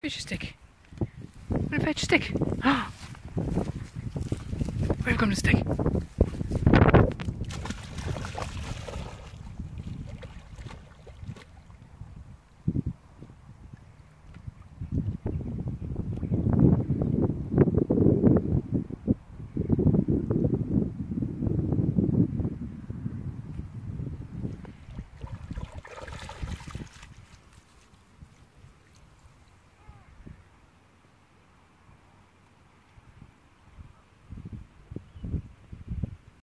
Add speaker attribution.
Speaker 1: Here's your stick. I'm gonna fetch your stick. Where have you come to stick?